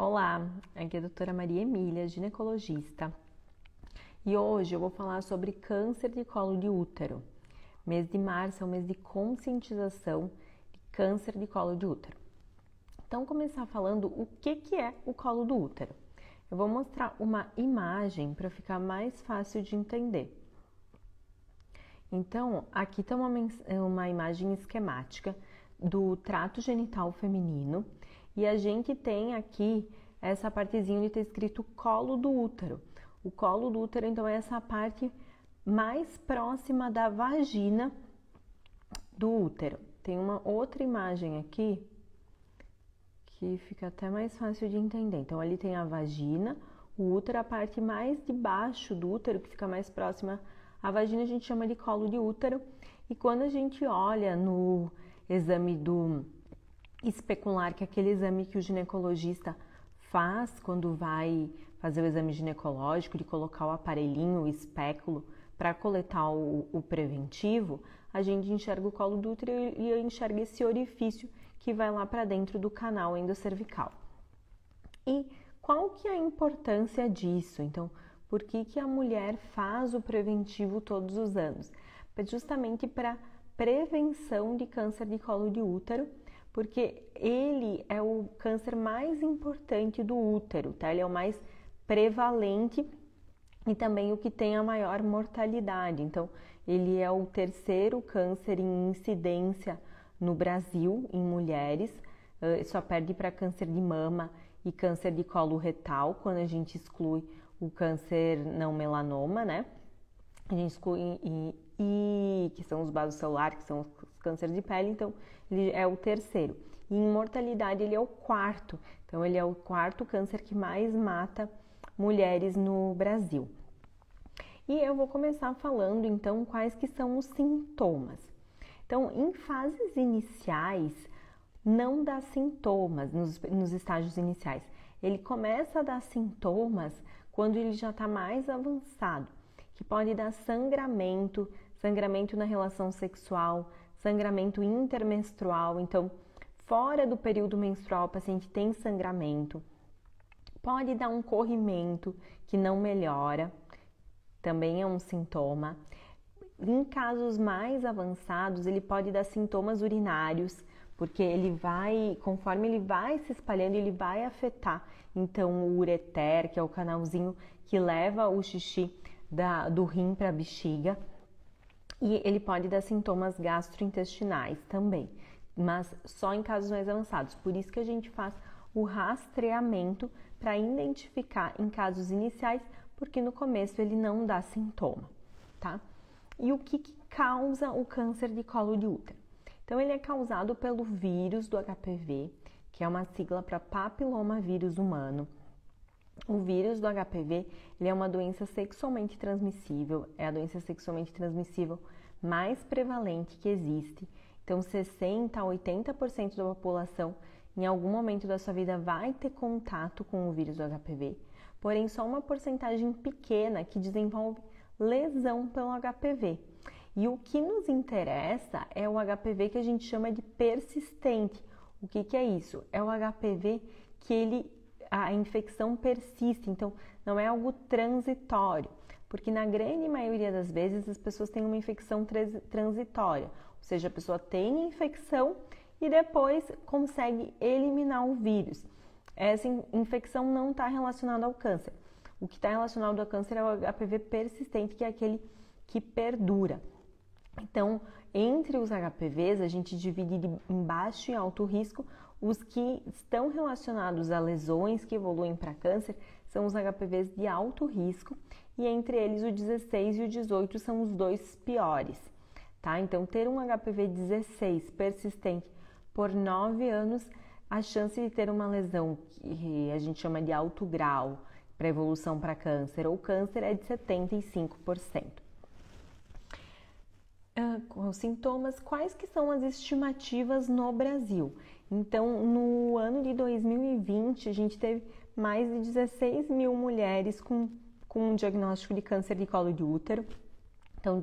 Olá, aqui é a doutora Maria Emília, ginecologista. E hoje eu vou falar sobre câncer de colo de útero. Mês de março é o mês de conscientização de câncer de colo de útero. Então, começar falando o que é o colo do útero. Eu vou mostrar uma imagem para ficar mais fácil de entender. Então, aqui está uma imagem esquemática do trato genital feminino e a gente tem aqui essa partezinha onde está escrito colo do útero. O colo do útero, então, é essa parte mais próxima da vagina do útero. Tem uma outra imagem aqui que fica até mais fácil de entender. Então, ali tem a vagina, o útero, a parte mais de baixo do útero, que fica mais próxima à vagina, a gente chama de colo de útero. E quando a gente olha no exame do especular, que é aquele exame que o ginecologista faz quando vai fazer o exame ginecológico, de colocar o aparelhinho, o espéculo, para coletar o preventivo, a gente enxerga o colo do útero e enxerga esse orifício que vai lá para dentro do canal endocervical. E qual que é a importância disso? Então, por que a mulher faz o preventivo todos os anos? Justamente para prevenção de câncer de colo de útero, porque ele é o câncer mais importante do útero, tá? Ele é o mais prevalente e também o que tem a maior mortalidade. Então, ele é o terceiro câncer em incidência no Brasil, em mulheres, só perde para câncer de mama e câncer de colo retal, quando a gente exclui o câncer não melanoma, né? A gente exclui que são os basocelulares, que são os cânceres de pele, então ele é o terceiro. E em mortalidade ele é o quarto, então ele é o quarto câncer que mais mata mulheres no Brasil. E eu vou começar falando então quais que são os sintomas. Então, em fases iniciais, não dá sintomas nos estágios iniciais. Ele começa a dar sintomas quando ele já está mais avançado, que pode dar sangramento na relação sexual, sangramento intermenstrual. Então, fora do período menstrual, o paciente tem sangramento. Pode dar um corrimento que não melhora, também é um sintoma. Em casos mais avançados, ele pode dar sintomas urinários, porque conforme ele vai se espalhando, ele vai afetar, então, o ureter, que é o canalzinho que leva o xixi do rim para a bexiga, e ele pode dar sintomas gastrointestinais também, mas só em casos mais avançados. Por isso que a gente faz o rastreamento para identificar em casos iniciais, porque no começo ele não dá sintoma, tá? E o que causa o câncer de colo de útero? Então, ele é causado pelo vírus do HPV, que é uma sigla para papilomavírus humano. O vírus do HPV, ele é uma doença sexualmente transmissível, é a doença sexualmente transmissível mais prevalente que existe. Então, 60% a 80% da população, em algum momento da sua vida, vai ter contato com o vírus do HPV, porém, só uma porcentagem pequena que desenvolve lesão pelo HPV. E o que nos interessa é o HPV que a gente chama de persistente. O que é isso? É o HPV que a infecção persiste, então não é algo transitório, porque na grande maioria das vezes as pessoas têm uma infecção transitória, ou seja, a pessoa tem a infecção e depois consegue eliminar o vírus. Essa infecção não está relacionada ao câncer. O que está relacionado ao câncer é o HPV persistente, que é aquele que perdura. Então, entre os HPVs, a gente divide em baixo e alto risco. Os que estão relacionados a lesões que evoluem para câncer são os HPVs de alto risco, e entre eles o 16 e o 18 são os dois piores, tá? Então, ter um HPV 16 persistente por 9 anos, a chance de ter uma lesão que a gente chama de alto grau para evolução para câncer ou câncer é de 75%. Com os sintomas, quais que são as estimativas no Brasil? Então, no ano de 2020, a gente teve mais de 16 mil mulheres com um diagnóstico de câncer de colo de útero. Então,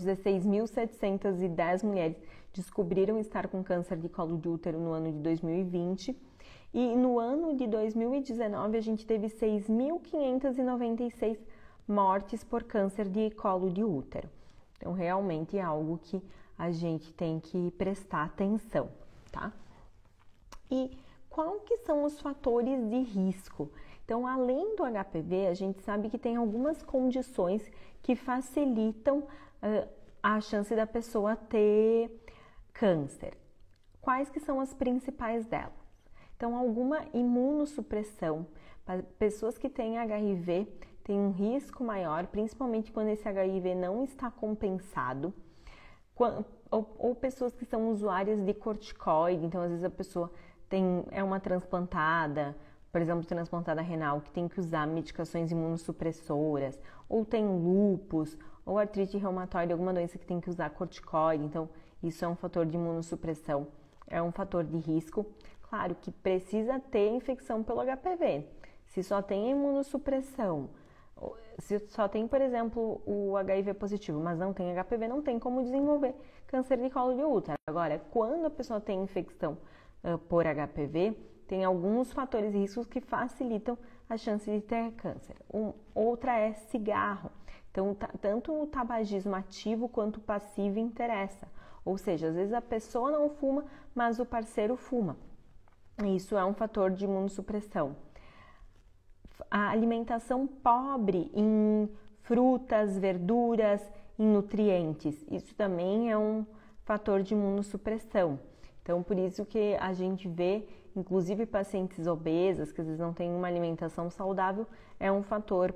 16.710 mulheres descobriram estar com câncer de colo de útero no ano de 2020 E no ano de 2019, a gente teve 6.596 mortes por câncer de colo de útero. Então, realmente é algo que a gente tem que prestar atenção, tá? E qual que são os fatores de risco? Então, além do HPV, a gente sabe que tem algumas condições que facilitam a chance da pessoa ter câncer. Quais que são as principais delas? Então, alguma imunossupressão. Pessoas que têm HIV têm um risco maior, principalmente quando esse HIV não está compensado. Ou pessoas que são usuárias de corticoide, então às vezes a pessoa é uma transplantada, por exemplo, transplantada renal, que tem que usar medicações imunossupressoras, ou tem lúpus, ou artrite reumatoide, alguma doença que tem que usar corticoide, então isso é um fator de imunossupressão, é um fator de risco. Claro que precisa ter infecção pelo HPV. Se só tem imunossupressão, se só tem, por exemplo, o HIV positivo, mas não tem HPV, não tem como desenvolver câncer de colo de útero. Agora, quando a pessoa tem infecção por HPV, tem alguns fatores de risco que facilitam a chance de ter câncer. Outra é cigarro. Então, tanto o tabagismo ativo quanto passivo interessa. Ou seja, às vezes a pessoa não fuma, mas o parceiro fuma. Isso é um fator de imunossupressão. A alimentação pobre em frutas, verduras, em nutrientes, isso também é um fator de imunossupressão. Então, por isso que a gente vê, inclusive pacientes obesas, que às vezes não têm uma alimentação saudável, é um fator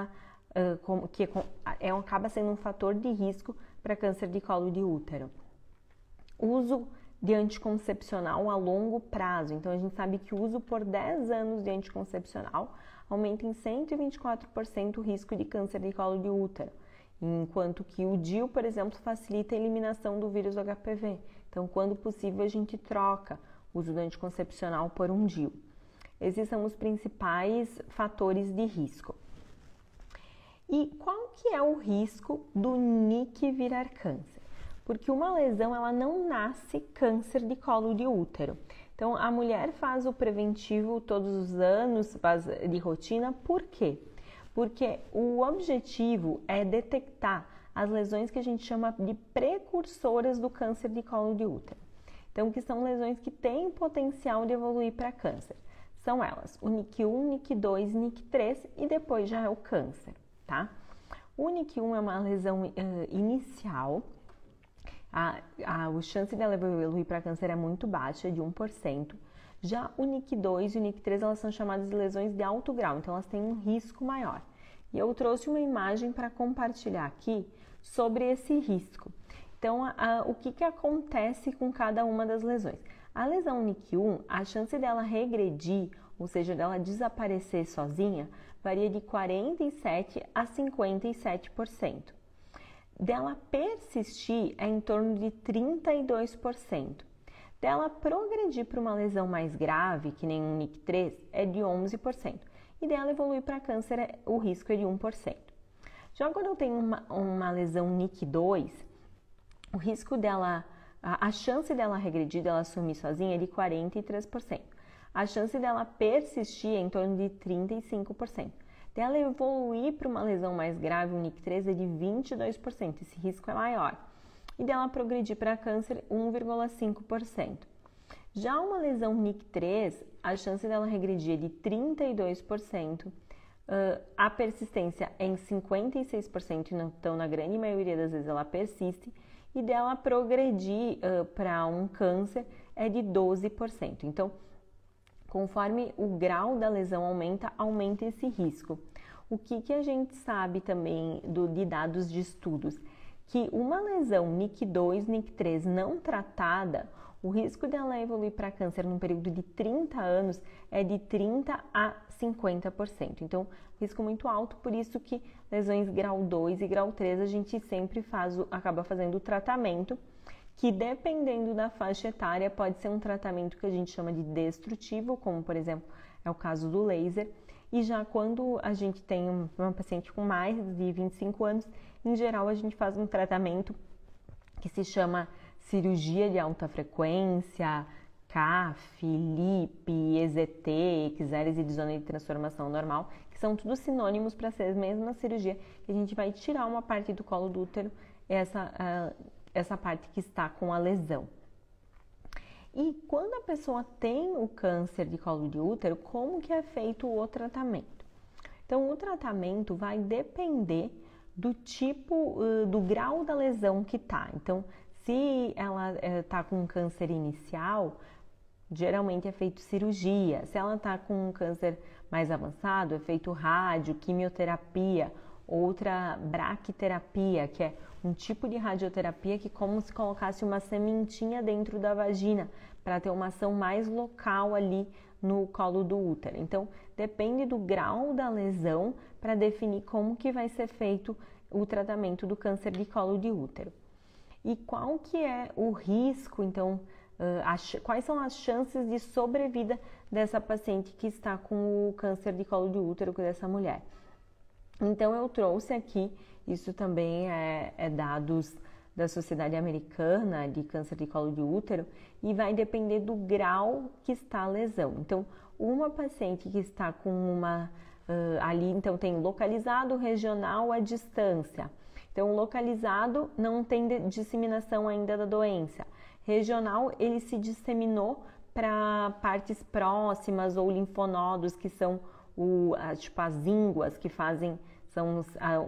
acaba sendo um fator de risco para câncer de colo de útero. Uso de anticoncepcional a longo prazo. Então, a gente sabe que o uso por 10 anos de anticoncepcional aumenta em 124% o risco de câncer de colo de útero, enquanto que o DIU, por exemplo, facilita a eliminação do vírus HPV. Então, quando possível, a gente troca o uso do anticoncepcional por um DIU. Esses são os principais fatores de risco. E qual que é o risco do NIC virar câncer? Porque uma lesão, ela não nasce câncer de colo de útero. Então, a mulher faz o preventivo todos os anos, faz de rotina. Por quê? Porque o objetivo é detectar as lesões que a gente chama de precursoras do câncer de colo de útero. Então, que são lesões que têm potencial de evoluir para câncer. São elas, o NIC1, NIC2, NIC3 e depois já é o câncer, tá? O NIC1 é uma lesão inicial. A chance dela evoluir para câncer é muito baixa, de 1%. Já o NIC2 e o NIC3, elas são chamadas de lesões de alto grau, então elas têm um risco maior. E eu trouxe uma imagem para compartilhar aqui sobre esse risco. Então, o que acontece com cada uma das lesões? A lesão NIC1, a chance dela regredir, ou seja, dela desaparecer sozinha, varia de 47% a 57%. Dela persistir é em torno de 32%. Dela progredir para uma lesão mais grave, que nem um NIC3, é de 11%. E dela evoluir para câncer, o risco é de 1%. Já quando eu tenho uma lesão NIC2, o risco dela, a chance dela regredir, dela sumir sozinha é de 43%. A chance dela persistir é em torno de 35%. Dela evoluir para uma lesão mais grave, um NIC3, é de 22%, esse risco é maior. E dela progredir para câncer, 1,5%. Já uma lesão NIC3, a chance dela regredir é de 32%, a persistência é em 56%, então na grande maioria das vezes ela persiste, e dela progredir para um câncer é de 12%. Então, conforme o grau da lesão aumenta esse risco. O que a gente sabe também de dados de estudos? Que uma lesão NIC2, NIC3 não tratada, o risco dela evoluir para câncer num período de 30 anos é de 30% a 50%. Então, risco muito alto, por isso que lesões grau 2 e grau 3 a gente sempre acaba fazendo o tratamento, que dependendo da faixa etária pode ser um tratamento que a gente chama de destrutivo, como por exemplo é o caso do laser, e já quando a gente tem uma paciente com mais de 25 anos, em geral a gente faz um tratamento que se chama cirurgia de alta frequência, CAF, LIP, EZT, exérese de zona de transformação normal, que são tudo sinônimos para ser a mesma cirurgia, que a gente vai tirar uma parte do colo do útero, essa parte que está com a lesão. E quando a pessoa tem o câncer de colo de útero, como que é feito o tratamento? Então, o tratamento vai depender do tipo, do grau da lesão que tá. Então, se ela tá com um câncer inicial, geralmente é feito cirurgia. Se ela tá com um câncer mais avançado, é feito rádio, quimioterapia, outra braquiterapia, que é um tipo de radioterapia que é como se colocasse uma sementinha dentro da vagina, para ter uma ação mais local ali no colo do útero. Então, depende do grau da lesão para definir como que vai ser feito o tratamento do câncer de colo de útero. E qual que é o risco, então, quais são as chances de sobrevida dessa paciente que está com o câncer de colo de útero, dessa mulher? Então, eu trouxe aqui, isso também é dados da Sociedade Americana de Câncer de Colo de Útero, e vai depender do grau que está a lesão. Então, uma paciente que está com uma, ali, então tem localizado, regional, à distância. Então, localizado não tem disseminação ainda da doença. Regional, ele se disseminou para partes próximas ou linfonodos, que são tipo as ínguas, que são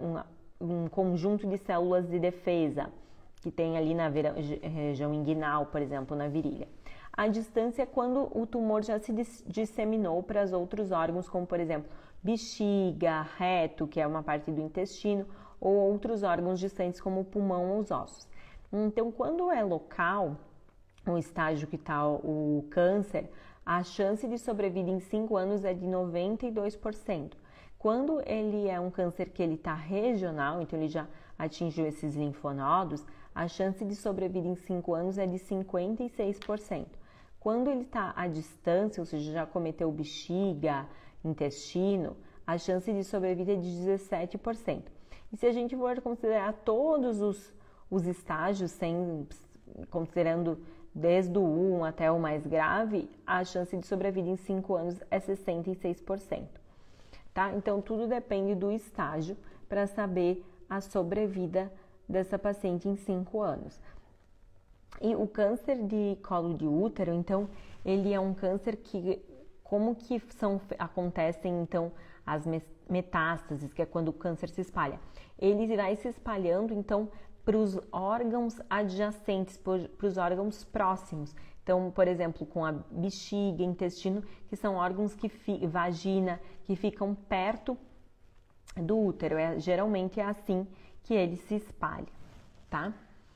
um conjunto de células de defesa, que tem ali na região inguinal, por exemplo, na virilha. A distância é quando o tumor já se disseminou para os outros órgãos, como por exemplo, bexiga, reto, que é uma parte do intestino, ou outros órgãos distantes, como o pulmão ou os ossos. Então, quando é local, o estágio que está o câncer, a chance de sobrevida em 5 anos é de 92%. Quando ele é um câncer que ele está regional, então ele já atingiu esses linfonodos, a chance de sobrevida em 5 anos é de 56%. Quando ele está à distância, ou seja, já cometeu bexiga, intestino, a chance de sobrevida é de 17%. E se a gente for considerar todos os estágios, considerando desde o 1 até o mais grave, a chance de sobrevida em 5 anos é 66%. Tá? Então, tudo depende do estágio para saber a sobrevida dessa paciente em 5 anos. E o câncer de colo de útero, então, ele é um câncer que, como que acontecem, então, as metástases, que é quando o câncer se espalha? Ele vai se espalhando, então, para os órgãos adjacentes, para os órgãos próximos. Então, por exemplo, com a bexiga, intestino, que são órgãos vagina, que ficam perto do útero. Geralmente é assim que ele se espalha, tá?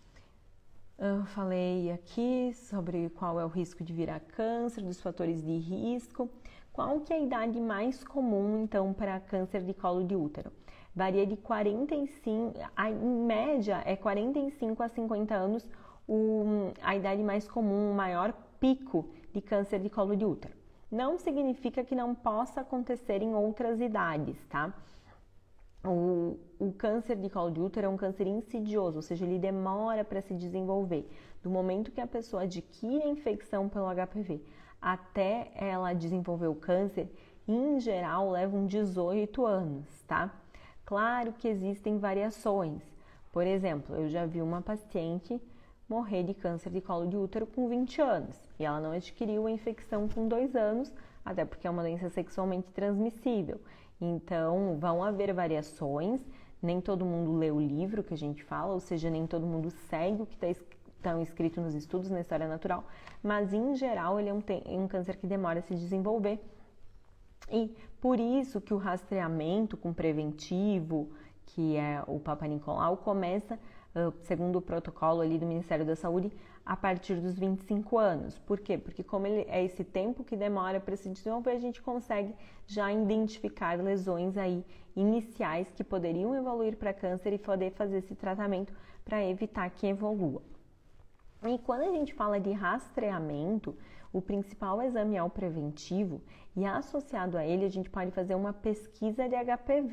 Eu falei aqui sobre qual é o risco de virar câncer, dos fatores de risco. Qual que é a idade mais comum, então, para câncer de colo de útero? Varia de 45, em média é 45 a 50 anos a idade mais comum, o maior pico de câncer de colo de útero. Não significa que não possa acontecer em outras idades, tá? O câncer de colo de útero é um câncer insidioso, ou seja, ele demora para se desenvolver. Do momento que a pessoa adquire a infecção pelo HPV até ela desenvolver o câncer, em geral, levam 18 anos, tá? Claro que existem variações. Por exemplo, eu já vi uma paciente morrer de câncer de colo de útero com 20 anos e ela não adquiriu a infecção com 2 anos, até porque é uma doença sexualmente transmissível. Então, vão haver variações, nem todo mundo lê o livro que a gente fala, ou seja, nem todo mundo segue o que está escrito nos estudos, na história natural, mas em geral ele é um câncer que demora a se desenvolver. E por isso que o rastreamento com preventivo, que é o Papa Nicolau, começa, segundo o protocolo ali do Ministério da Saúde, a partir dos 25 anos. Por quê? Porque como ele é esse tempo que demora para se desenvolver, a gente consegue já identificar lesões aí iniciais que poderiam evoluir para câncer e poder fazer esse tratamento para evitar que evolua. E quando a gente fala de rastreamento, o principal exame é o preventivo e associado a ele a gente pode fazer uma pesquisa de HPV,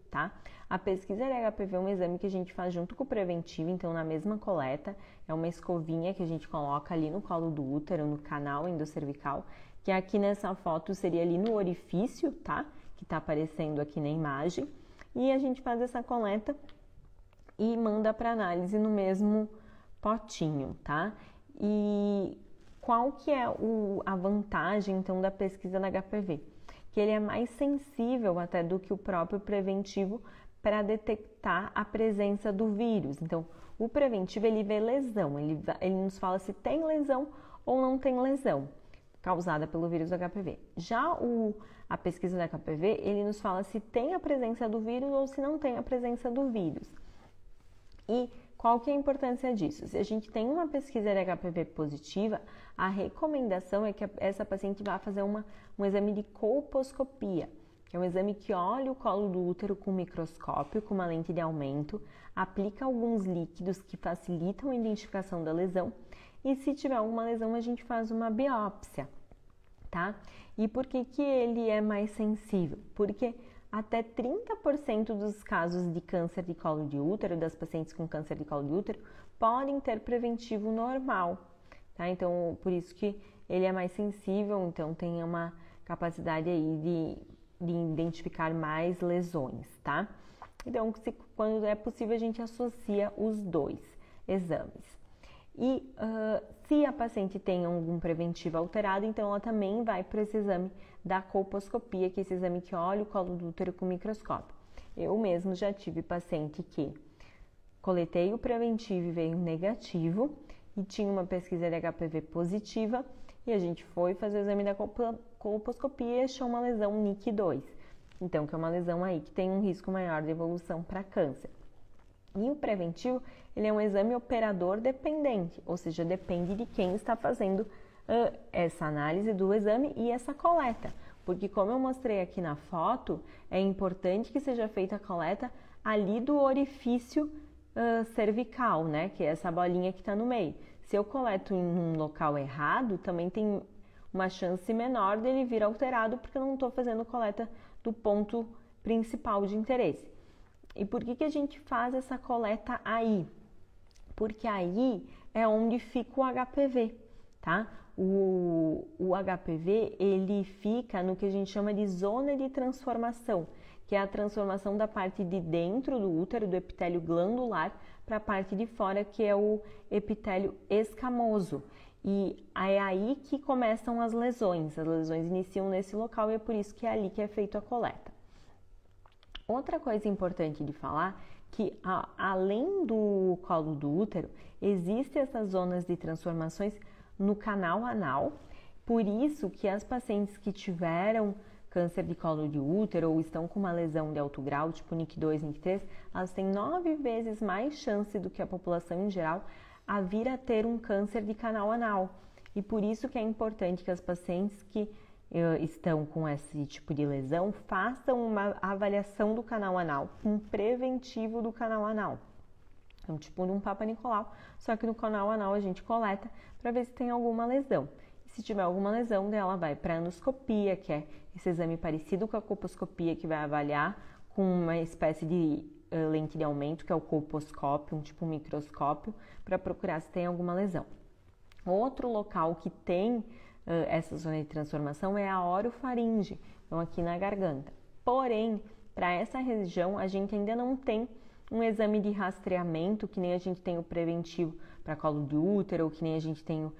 tá? A pesquisa de HPV é um exame que a gente faz junto com o preventivo, então na mesma coleta, é uma escovinha que a gente coloca ali no colo do útero, no canal endocervical, que aqui nessa foto seria ali no orifício, tá? Que tá aparecendo aqui na imagem. E a gente faz essa coleta e manda para análise no mesmo potinho, tá? E qual que é a vantagem, então, da pesquisa da HPV? Que ele é mais sensível até do que o próprio preventivo para detectar a presença do vírus. Então, o preventivo, ele vê lesão, ele nos fala se tem lesão ou não tem lesão causada pelo vírus do HPV. Já a pesquisa da HPV, ele nos fala se tem a presença do vírus ou se não tem a presença do vírus. E qual que é a importância disso? Se a gente tem uma pesquisa de HPV positiva, a recomendação é que essa paciente vá fazer um exame de colposcopia, que é um exame que olha o colo do útero com microscópio, com uma lente de aumento, aplica alguns líquidos que facilitam a identificação da lesão e se tiver alguma lesão a gente faz uma biópsia, tá? E por que que ele é mais sensível? Porque até 30% dos casos de câncer de colo de útero, das pacientes com câncer de colo de útero, podem ter preventivo normal, tá? Então, por isso que ele é mais sensível, então tem uma capacidade aí de identificar mais lesões, tá? Então, quando é possível, a gente associa os dois exames. E se a paciente tem algum preventivo alterado, então ela também vai para esse exame da colposcopia, que é esse exame que olha o colo do útero com microscópio. Eu mesmo já tive paciente que coletei o preventivo e veio negativo e tinha uma pesquisa de HPV positiva e a gente foi fazer o exame da colposcopia e achou uma lesão NIC2. Então, que é uma lesão aí que tem um risco maior de evolução para câncer. E o preventivo, ele é um exame operador dependente, ou seja, depende de quem está fazendo essa análise do exame e essa coleta. Porque como eu mostrei aqui na foto, é importante que seja feita a coleta ali do orifício cervical, né? Que é essa bolinha que está no meio. Se eu coleto em um local errado, também tem uma chance menor dele vir alterado, porque eu não estou fazendo coleta do ponto principal de interesse. E por que a gente faz essa coleta aí? Porque aí é onde fica o HPV, tá? O HPV, ele fica no que a gente chama de zona de transformação, que é a transformação da parte de dentro do útero, do epitélio glandular, para a parte de fora, que é o epitélio escamoso. E é aí que começam as lesões iniciam nesse local e é por isso que é ali que é feita a coleta. Outra coisa importante de falar que além do colo do útero, existem essas zonas de transformações no canal anal, por isso que as pacientes que tiveram câncer de colo de útero ou estão com uma lesão de alto grau, tipo NIC2, NIC3, elas têm 9 vezes mais chance do que a população em geral a vir a ter um câncer de canal anal. E por isso que é importante que as pacientes que estão com esse tipo de lesão façam uma avaliação do canal anal, um preventivo do canal anal. É um tipo de um Papa Nicolau, só que no canal anal a gente coleta para ver se tem alguma lesão. E se tiver alguma lesão, ela vai para a anoscopia, que é esse exame parecido com a colposcopia, que vai avaliar com uma espécie de lente de aumento, que é o colposcópio, um tipo microscópio, para procurar se tem alguma lesão. Outro local que tem essa zona de transformação é a orofaringe, então aqui na garganta. Porém, para essa região, a gente ainda não tem um exame de rastreamento, que nem a gente tem o preventivo para colo de útero, ou que nem a gente tem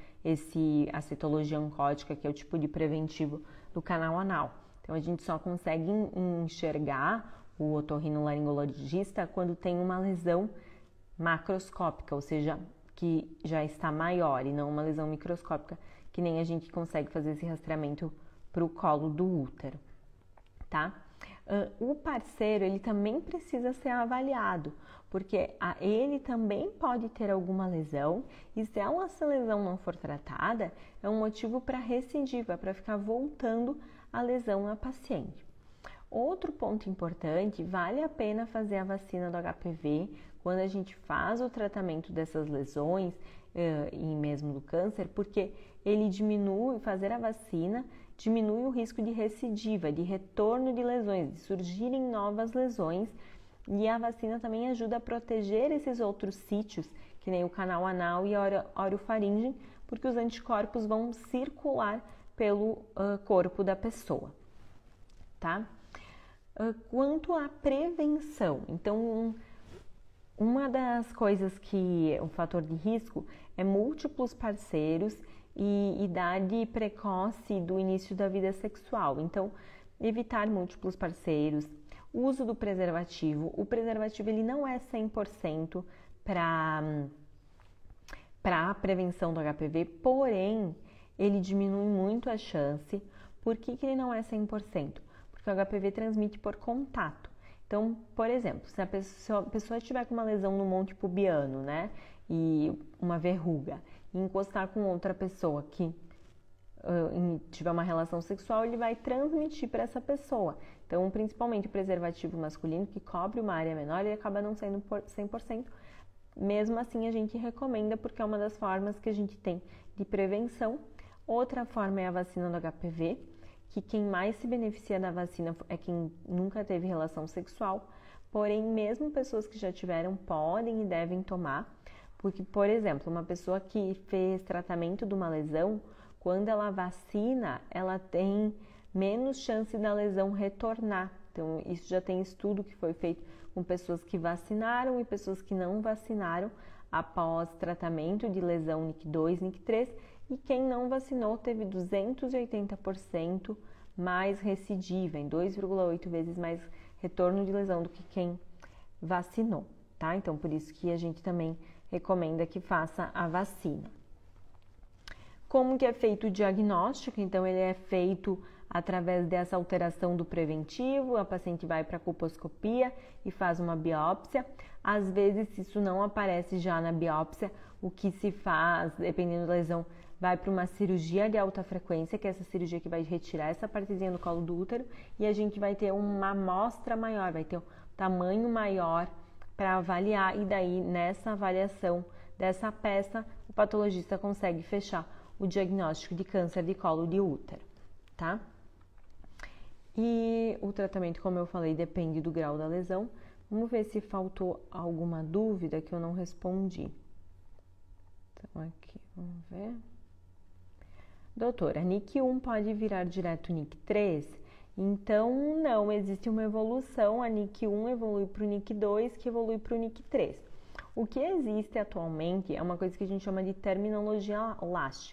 a citologia oncótica, que é o tipo de preventivo do canal anal. Então, a gente só consegue enxergar o otorrinolaringologista quando tem uma lesão macroscópica, ou seja, que já está maior e não uma lesão microscópica, que nem a gente consegue fazer esse rastreamento para o colo do útero, tá? O parceiro, ele também precisa ser avaliado, porque ele também pode ter alguma lesão e se essa lesão não for tratada, é um motivo para recidiva, para ficar voltando a lesão na paciente. Outro ponto importante, vale a pena fazer a vacina do HPV quando a gente faz o tratamento dessas lesões e mesmo do câncer, porque ele diminui, fazer a vacina diminui o risco de recidiva, de retorno de lesões, de surgirem novas lesões. E a vacina também ajuda a proteger esses outros sítios, que nem o canal anal e a orofaringe, porque os anticorpos vão circular pelo corpo da pessoa, tá? Quanto à prevenção, então, uma das coisas que é um fator de risco é múltiplos parceiros e idade precoce do início da vida sexual. Então, evitar múltiplos parceiros, uso do preservativo. O preservativo ele não é 100% para a prevenção do HPV, porém, ele diminui muito a chance. Por que ele não é 100%? Porque o HPV transmite por contato. Então, por exemplo, se a pessoa estiver com uma lesão no monte pubiano, né, e uma verruga, e encostar com outra pessoa que tiver uma relação sexual, ele vai transmitir para essa pessoa. Então, principalmente o preservativo masculino, que cobre uma área menor, ele acaba não sendo 100%. Mesmo assim, a gente recomenda, porque é uma das formas que a gente tem de prevenção. Outra forma é a vacina do HPV, que quem mais se beneficia da vacina é quem nunca teve relação sexual, porém, mesmo pessoas que já tiveram podem e devem tomar, porque, por exemplo, uma pessoa que fez tratamento de uma lesão, quando ela vacina, ela tem menos chance da lesão retornar. Então, isso já tem estudo que foi feito com pessoas que vacinaram e pessoas que não vacinaram após tratamento de lesão NIC2, NIC3, e quem não vacinou teve 280% mais recidiva, em 2,8 vezes mais retorno de lesão do que quem vacinou, tá? Então, por isso que a gente também recomenda que faça a vacina. Como que é feito o diagnóstico? Então, ele é feito através dessa alteração do preventivo, a paciente vai para a colposcopia e faz uma biópsia. Às vezes, se isso não aparece já na biópsia, o que se faz, dependendo da lesão, vai para uma cirurgia de alta frequência, que é essa cirurgia que vai retirar essa partezinha do colo do útero, e a gente vai ter uma amostra maior, vai ter um tamanho maior para avaliar, e daí nessa avaliação dessa peça, o patologista consegue fechar o diagnóstico de câncer de colo de útero, tá? E o tratamento, como eu falei, depende do grau da lesão. Vamos ver se faltou alguma dúvida que eu não respondi. Então, aqui, vamos ver. Doutora, NIC1 pode virar direto NIC3? Então, não, existe uma evolução. A NIC1 evolui para o NIC2, que evolui para o NIC3. O que existe atualmente é uma coisa que a gente chama de terminologia LASH.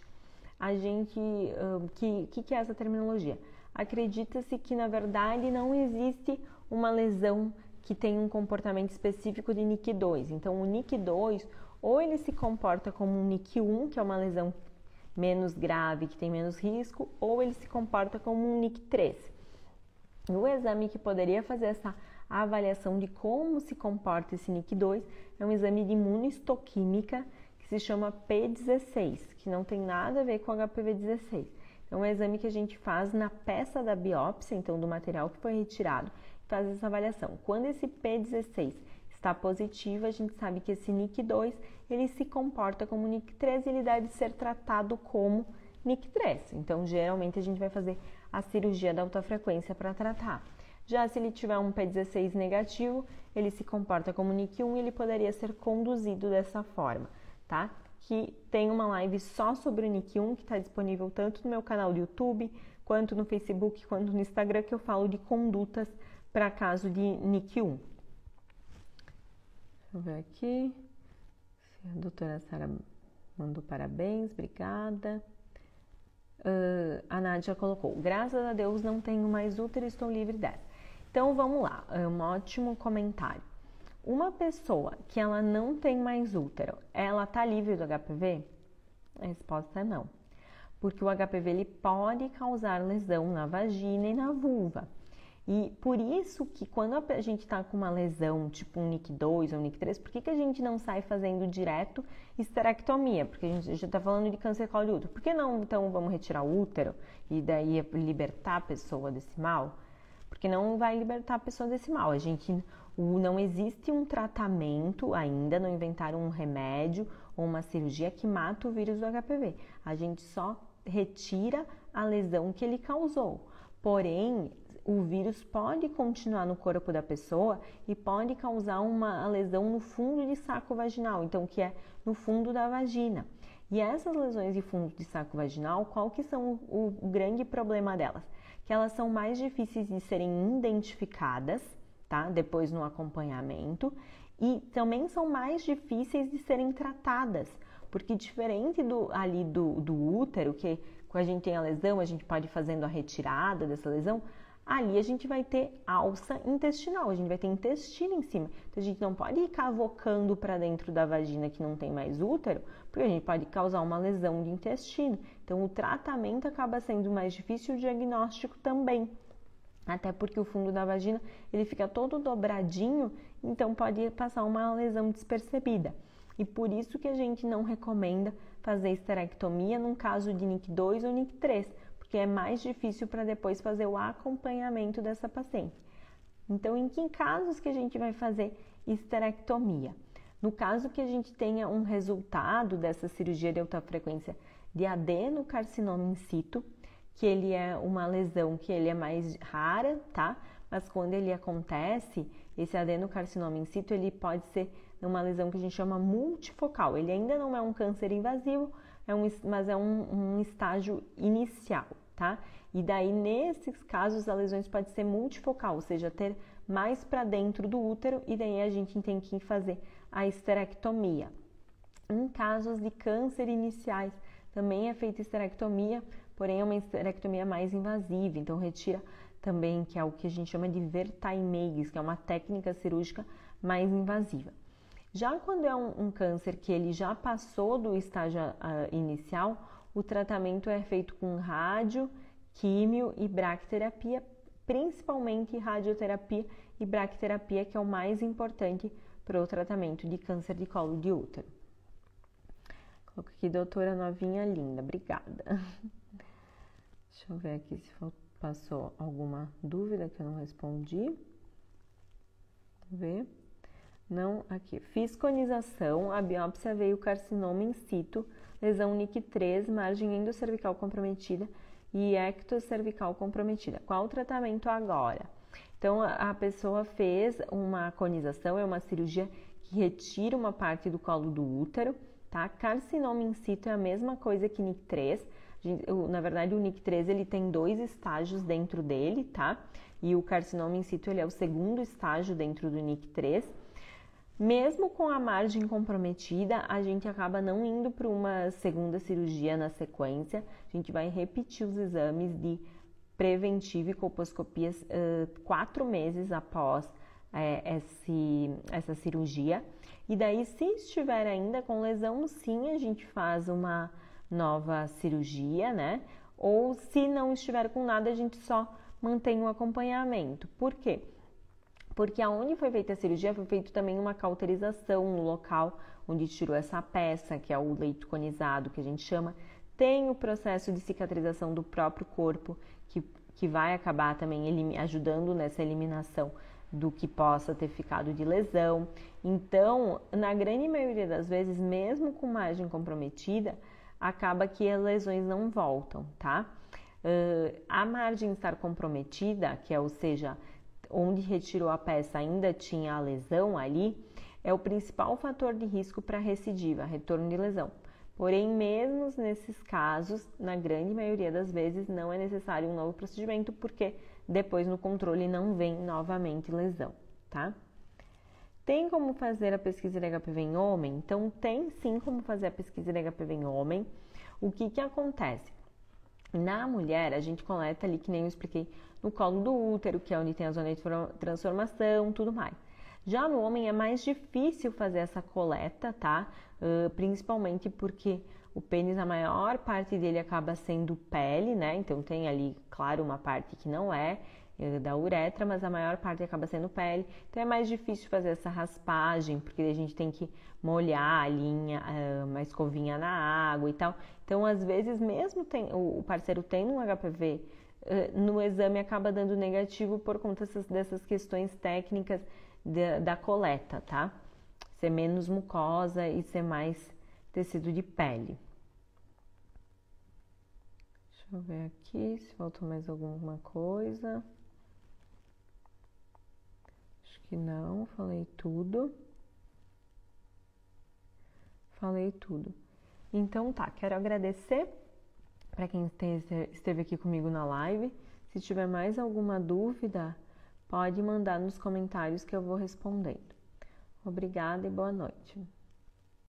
Que é essa terminologia? Acredita-se que, na verdade, não existe uma lesão que tem um comportamento específico de NIC2. Então, o NIC2, ou ele se comporta como um NIC1, que é uma lesão menos grave, que tem menos risco, ou ele se comporta como um NIC3. O exame que poderia fazer essa avaliação de como se comporta esse NIC2 é um exame de imunohistoquímica que se chama P16, que não tem nada a ver com HPV-16. É um exame que a gente faz na peça da biópsia, então do material que foi retirado, faz essa avaliação. Quando esse P16 está positivo, a gente sabe que esse NIC2 ele se comporta como NIC3 e ele deve ser tratado como NIC3. Então, geralmente, a gente vai fazer a cirurgia da alta frequência para tratar. Já se ele tiver um P16 negativo, ele se comporta como NIC1 e ele poderia ser conduzido dessa forma, tá? Que tem uma live só sobre o NIC1 que está disponível tanto no meu canal do YouTube, quanto no Facebook, quanto no Instagram, que eu falo de condutas para caso de NIC1. Deixa eu ver aqui. A doutora Sara mandou parabéns, obrigada. A Nádia colocou, graças a Deus não tenho mais útero, estou livre dessa. Então vamos lá, um ótimo comentário. Uma pessoa que ela não tem mais útero, ela tá livre do HPV? A resposta é não. Porque o HPV ele pode causar lesão na vagina e na vulva. E por isso que quando a gente está com uma lesão, tipo um NIC2 ou um NIC3, por que a gente não sai fazendo direto esterectomia? Porque a gente já está falando de câncer de colo de útero. Por que não, então, vamos retirar o útero e daí libertar a pessoa desse mal? Porque não vai libertar a pessoa desse mal. Não existe um tratamento ainda, não inventaram um remédio ou uma cirurgia que mata o vírus do HPV. A gente só retira a lesão que ele causou. Porém, o vírus pode continuar no corpo da pessoa e pode causar uma lesão no fundo de saco vaginal, então que é no fundo da vagina. E essas lesões de fundo de saco vaginal, qual que são o grande problema delas? Que elas são mais difíceis de serem identificadas, tá? Depois no acompanhamento, e também são mais difíceis de serem tratadas, porque diferente do útero, que quando a gente tem a lesão, a gente pode ir fazendo a retirada dessa lesão, ali a gente vai ter alça intestinal, a gente vai ter intestino em cima. Então a gente não pode ir cavocando para dentro da vagina que não tem mais útero, porque a gente pode causar uma lesão de intestino. Então o tratamento acaba sendo mais difícil, o diagnóstico também. Até porque o fundo da vagina ele fica todo dobradinho, então pode passar uma lesão despercebida. E por isso que a gente não recomenda fazer esterectomia num caso de NIC2 ou NIC3, porque é mais difícil para depois fazer o acompanhamento dessa paciente. Então, em que casos que a gente vai fazer esterectomia? No caso que a gente tenha um resultado dessa cirurgia de alta frequência de adenocarcinoma in situ, que ele é uma lesão que ele é mais rara, tá? Mas quando ele acontece, esse adenocarcinoma in situ, ele pode ser uma lesão que a gente chama multifocal. Ele ainda não é um câncer invasivo, mas é um estágio inicial, tá? E daí, nesses casos, as lesões podem ser multifocal, ou seja, ter mais para dentro do útero, e daí a gente tem que fazer a esterectomia. Em casos de câncer iniciais, também é feita esterectomia, porém é uma esterectomia mais invasiva, então retira também, que é o que a gente chama de vertaimegs, que é uma técnica cirúrgica mais invasiva. Já quando é um câncer que ele já passou do estágio inicial, o tratamento é feito com rádio, químio e bracterapia, principalmente radioterapia e bracterapia, que é o mais importante para o tratamento de câncer de colo de útero. Coloco aqui, doutora novinha linda, obrigada. Deixa eu ver aqui se passou alguma dúvida que eu não respondi. Vamos ver. Não, aqui. Fiz conização, a biópsia veio carcinoma in situ, lesão NIC3, margem endocervical comprometida e ectocervical comprometida. Qual o tratamento agora? Então, a pessoa fez uma conização, é uma cirurgia que retira uma parte do colo do útero, tá? Carcinoma in situ é a mesma coisa que NIC3. Na verdade, o NIC3 ele tem 2 estágios dentro dele, tá? E o carcinoma in situ ele é o segundo estágio dentro do NIC3. Mesmo com a margem comprometida, a gente acaba não indo para uma segunda cirurgia na sequência. A gente vai repetir os exames de preventivo e colposcopias 4 meses após essa cirurgia. E daí, se estiver ainda com lesão, sim, a gente faz uma nova cirurgia, né? Ou se não estiver com nada, a gente só mantém o acompanhamento. Por quê? Porque aonde foi feita a cirurgia, foi feita também uma cauterização no local onde tirou essa peça, que é o leito conizado, que a gente chama. Tem o processo de cicatrização do próprio corpo, que vai acabar também ajudando nessa eliminação do que possa ter ficado de lesão. Então, na grande maioria das vezes, mesmo com margem comprometida, acaba que as lesões não voltam, tá? A margem estar comprometida, que é, ou seja, onde retirou a peça ainda tinha a lesão ali, é o principal fator de risco para recidiva, retorno de lesão. Porém, mesmo nesses casos, na grande maioria das vezes, não é necessário um novo procedimento, porque depois no controle não vem novamente lesão, tá? Tem como fazer a pesquisa de HPV em homem? Então, tem sim como fazer a pesquisa de HPV em homem. O que acontece? Na mulher, a gente coleta ali, que nem eu expliquei, no colo do útero, que é onde tem a zona de transformação, tudo mais. Já no homem é mais difícil fazer essa coleta, tá? Principalmente porque o pênis, a maior parte dele acaba sendo pele, né? Então tem ali, claro, uma parte que não é da uretra, mas a maior parte acaba sendo pele. Então é mais difícil fazer essa raspagem, porque a gente tem que molhar a linha, uma escovinha na água e tal. Então, às vezes, mesmo o parceiro tendo um HPV, no exame acaba dando negativo por conta dessas questões técnicas da coleta, tá? Ser menos mucosa e ser mais tecido de pele. Deixa Deixa eu ver aqui se faltou mais alguma coisa. Acho que não, falei tudo. Falei tudo. Então tá, quero agradecer para quem esteve aqui comigo na live. Se tiver mais alguma dúvida, pode mandar nos comentários que eu vou respondendo. Obrigada e boa noite.